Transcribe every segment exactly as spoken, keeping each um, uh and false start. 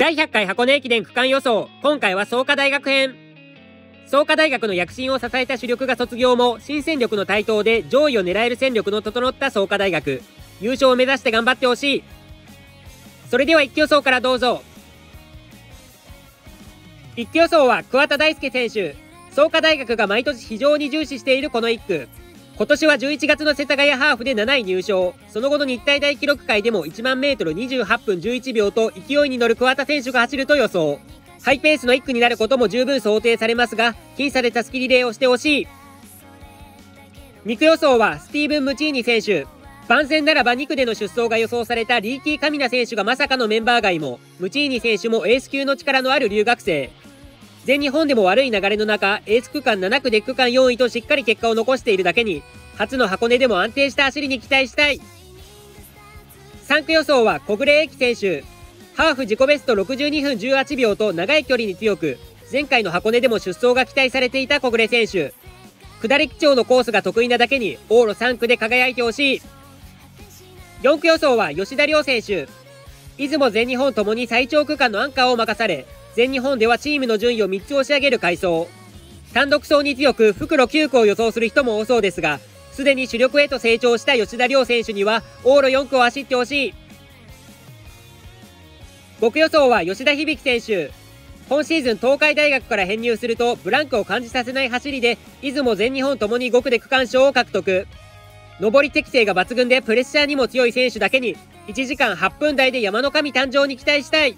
だいひゃっかい箱根駅伝区間予想。今回は創価大学編。創価大学の躍進を支えた主力が卒業も、新戦力の台頭で上位を狙える戦力の整った創価大学。優勝を目指して頑張ってほしい。それでは一挙予想からどうぞ。一挙予想は桑田大輔選手。創価大学が毎年非常に重視しているこのいっ区。今年はじゅういちがつの世田谷ハーフでなない入賞。その後の日体大記録会でもいちまんメートルにじゅうはっぷんじゅういちびょうと勢いに乗る桑田選手が走ると予想。ハイペースのいっ区になることも十分想定されますが、僅差でタスキリレーをしてほしい。に区予想はスティーブン・ムチーニ選手。番宣ならばに区での出走が予想されたリーキー・カミナ選手がまさかのメンバー外も、ムチーニ選手もエース級の力のある留学生。全日本でも悪い流れの中、エース区間なな区で区間よんいとしっかり結果を残しているだけに、初の箱根でも安定した走りに期待したい。さん区予想は小暮英輝選手。ハーフ自己ベストろくじゅうにふんじゅうはちびょうと長い距離に強く、前回の箱根でも出走が期待されていた小暮選手。下り基調のコースが得意なだけに、往路さん区で輝いてほしい。よん区予想は吉田遼選手。出雲全日本ともに最長区間のアンカーを任され、全日本ではチームの順位をみっつ押し上げる快走。単独走に強く復路きゅう区を予想する人も多そうですが、すでに主力へと成長した吉田遼選手には往路よん区を走ってほしい。ご区予想は吉田響選手。今シーズン東海大学から編入するとブランクを感じさせない走りで、出雲全日本ともにご区で区間賞を獲得。上り適性が抜群でプレッシャーにも強い選手だけに、いちじかんはっぷん台で山の神誕生に期待したい。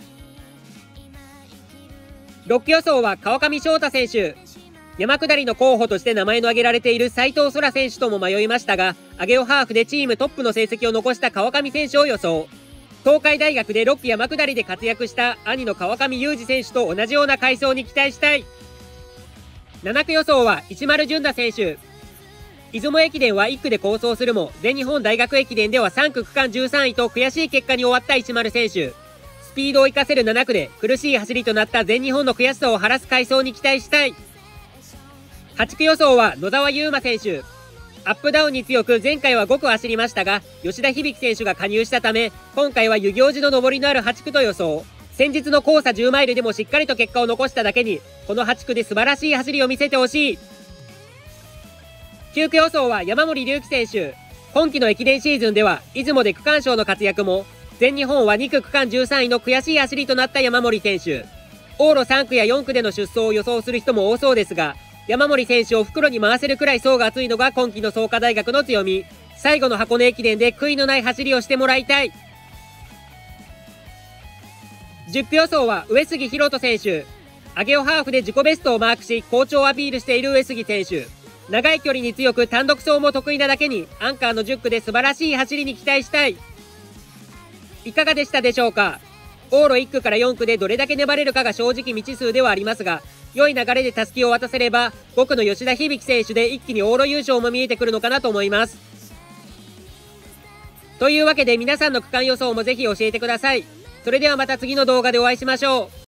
ろっ区予想は川上翔太選手。山下りの候補として名前の挙げられている斉藤空選手とも迷いましたが、上尾ハーフでチームトップの成績を残した川上選手を予想。東海大学でろっ区山下りで活躍した兄の川上裕二選手と同じような快走に期待したい。なな区予想は市丸淳太選手。出雲駅伝はいっ区で好走するも、全日本大学駅伝ではさん区区間じゅうさんいと悔しい結果に終わった市丸選手。スピードを生かせるなな区で苦しい走りとなった全日本の悔しさを晴らす快走に期待したい。はち区予想は野沢悠馬選手。アップダウンに強く前回はご区走りましたが、吉田響選手が加入したため、今回は遊行寺の上りのあるはち区と予想。先日の交差じゅうマイルでもしっかりと結果を残しただけに、このはち区で素晴らしい走りを見せてほしい。きゅう区予想は山森龍樹選手。今季の駅伝シーズンでは出雲で区間賞の活躍も、全日本はに区区間じゅうさんいの悔しい走りとなった山森選手。往路さん区やよん区での出走を予想する人も多そうですが、山森選手を袋に回せるくらい層が厚いのが今季の創価大学の強み。最後の箱根駅伝で悔いのない走りをしてもらいたい。じゅっ区予想は上杉博人選手。上尾ハーフで自己ベストをマークし、好調をアピールしている上杉選手。長い距離に強く単独走も得意なだけに、アンカーのじゅっ区で素晴らしい走りに期待したい。いかがでしたでしょうか。往路いっ区からよん区でどれだけ粘れるかが正直未知数ではありますが、良い流れでタスキを渡せれば、ご区の吉田響選手で一気に往路優勝も見えてくるのかなと思います。というわけで皆さんの区間予想もぜひ教えてください。それではまた次の動画でお会いしましょう。